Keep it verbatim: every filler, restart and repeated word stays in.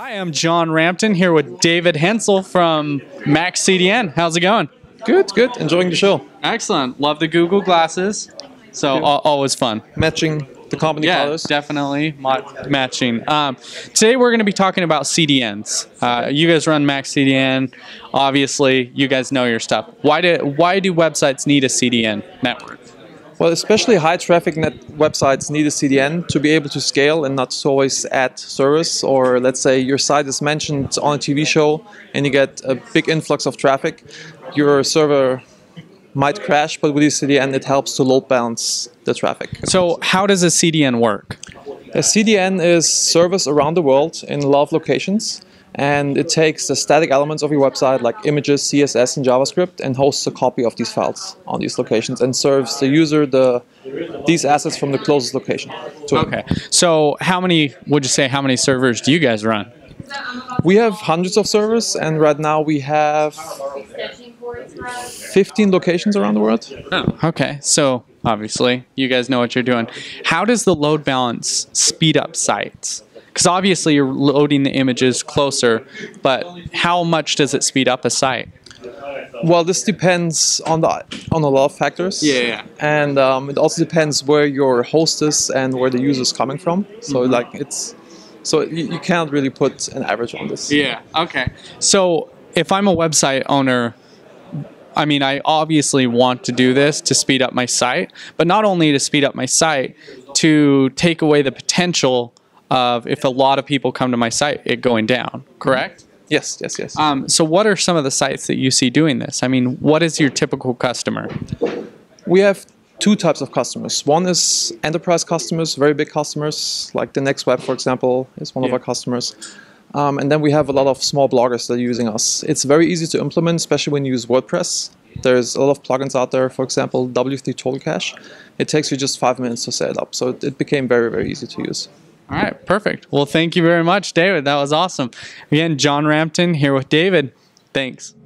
Hi, I'm John Rampton here with David Henzel from Mac C D N. How's it going? Good, good. Enjoying the show. Excellent. Love the Google glasses. So Yeah. al- always fun. Matching the company Yeah, colors. definitely mo- matching. Um, today we're going to be talking about C D Ns. Uh, you guys run Mac C D N. Obviously, you guys know your stuff. Why do why do websites need a C D N network? Well, especially high traffic net websites need a C D N to be able to scale and not always add service. Or let's say your site is mentioned on a T V show and you get a big influx of traffic. Your server might crash, but with the C D N it helps to load balance the traffic. So how does a C D N work? A C D N is service around the world in a lot of locations. And it takes the static elements of your website, like images, C S S, and JavaScript, and hosts a copy of these files on these locations, and serves the user the these assets from the closest location to him. Okay. So how many, would you say, how many servers do you guys run? We have hundreds of servers, and right now we have fifteen locations around the world. Oh, okay. So obviously, you guys know what you're doing. How does the load balance speed up sites? Because obviously you're loading the images closer, but how much does it speed up a site? Well, this depends on the on a lot of factors. Yeah, yeah. And um, it also depends where your host is and where the user is coming from. So Mm-hmm. like it's so you, you can't really put an average on this. Yeah. Okay. So if I'm a website owner, I mean, I obviously want to do this to speed up my site, but not only to speed up my site, to take away the potential of if a lot of people come to my site, it going down, correct? Yes, yes, yes. Um, so what are some of the sites that you see doing this? I mean, what is your typical customer? We have two types of customers. One is enterprise customers, very big customers, like the Next Web, for example, is one Yeah. of our customers. Um, and then we have a lot of small bloggers that are using us. It's very easy to implement, especially when you use WordPress. There's a lot of plugins out there, for example, W three Total Cache. It takes you just five minutes to set it up. So it, it became very, very easy to use. All right, perfect. Well, thank you very much, David. That was awesome. Again, John Rampton here with David. Thanks.